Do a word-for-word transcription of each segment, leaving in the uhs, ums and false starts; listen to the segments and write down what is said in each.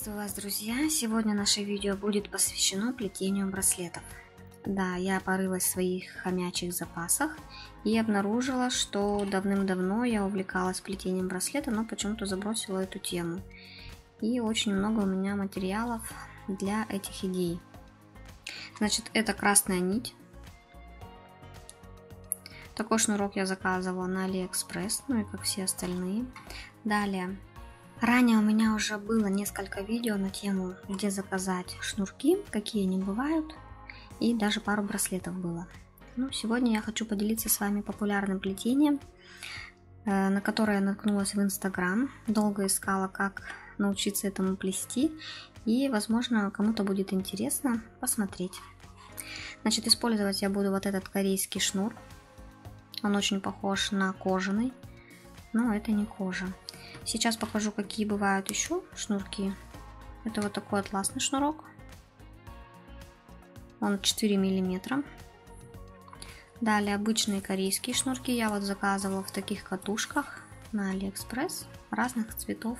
Приветствую вас, друзья! Сегодня наше видео будет посвящено плетению браслетов. Да, я порылась в своих хомячих запасах и обнаружила, что давным-давно я увлекалась плетением браслета, но почему-то забросила эту тему. И очень много у меня материалов для этих идей. Значит, это красная нить. Такой шнурок я заказывала на Алиэкспресс, ну и как все остальные. Далее. Ранее у меня уже было несколько видео на тему, где заказать шнурки, какие они бывают, и даже пару браслетов было. Ну, сегодня я хочу поделиться с вами популярным плетением, на которое я наткнулась в Инстаграм. Долго искала, как научиться этому плести, и, возможно, кому-то будет интересно посмотреть. Значит, использовать я буду вот этот корейский шнур. Он очень похож на кожаный, но это не кожа. Сейчас покажу, какие бывают еще шнурки. Это вот такой атласный шнурок. Он четыре миллиметра. Далее обычные корейские шнурки. Я вот заказывала в таких катушках на Алиэкспресс разных цветов.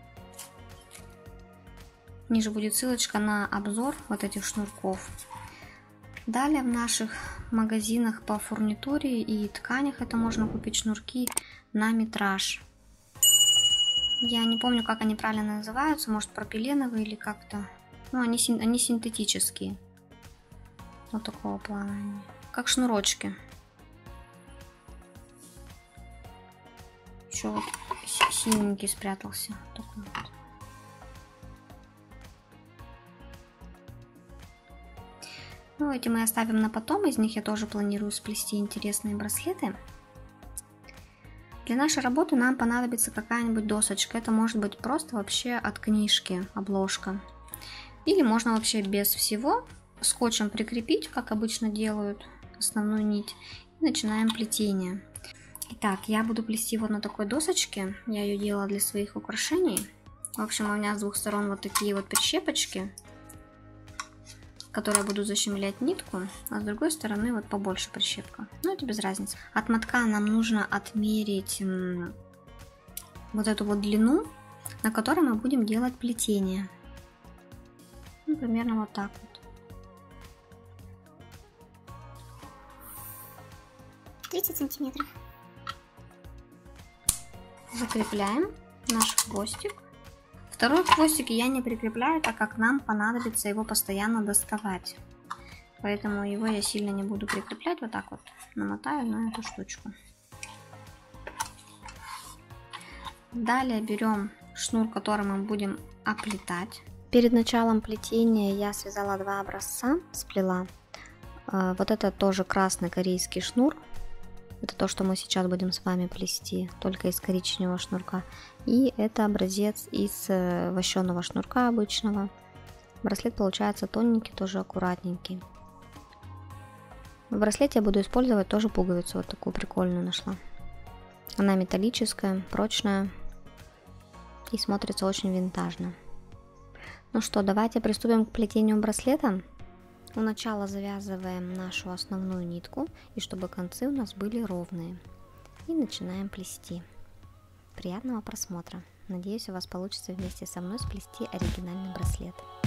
Ниже будет ссылочка на обзор вот этих шнурков. Далее в наших магазинах по фурнитуре и тканях это можно купить шнурки на метраж. Я не помню, как они правильно называются, может пропиленовые или как-то. Ну, они, они синтетические. Вот такого плана они. Как шнурочки. Еще вот синенький спрятался. Такой вот. Ну, эти мы оставим на потом. Из них я тоже планирую сплести интересные браслеты. Для нашей работы нам понадобится какая-нибудь досочка. Это может быть просто вообще от книжки обложка. Или можно вообще без всего скотчем прикрепить, как обычно делают, основную нить. И начинаем плетение. Итак, я буду плести вот на такой досочке. Я ее делала для своих украшений. В общем, у меня с двух сторон вот такие вот прищепочки, которые я буду защемлять нитку, а с другой стороны вот побольше прищепка. Ну, это без разницы. От мотка нам нужно отмерить вот эту вот длину, на которой мы будем делать плетение. Ну, примерно вот так вот. тридцать сантиметров. Закрепляем наш хвостик. Второй хвостик я не прикрепляю, так как нам понадобится его постоянно доставать. Поэтому его я сильно не буду прикреплять. Вот так вот намотаю на эту штучку. Далее берем шнур, который мы будем оплетать. Перед началом плетения я связала два образца, сплела. Вот это тоже красный корейский шнур. Это то, что мы сейчас будем с вами плести, только из коричневого шнурка. И это образец из вощеного шнурка обычного. Браслет получается тоненький, тоже аккуратненький. В браслете я буду использовать тоже пуговицу, вот такую прикольную нашла. Она металлическая, прочная и смотрится очень винтажно. Ну что, давайте приступим к плетению браслета. У начала завязываем нашу основную нитку, и чтобы концы у нас были ровные. И начинаем плести. Приятного просмотра! Надеюсь, у вас получится вместе со мной сплести оригинальный браслет.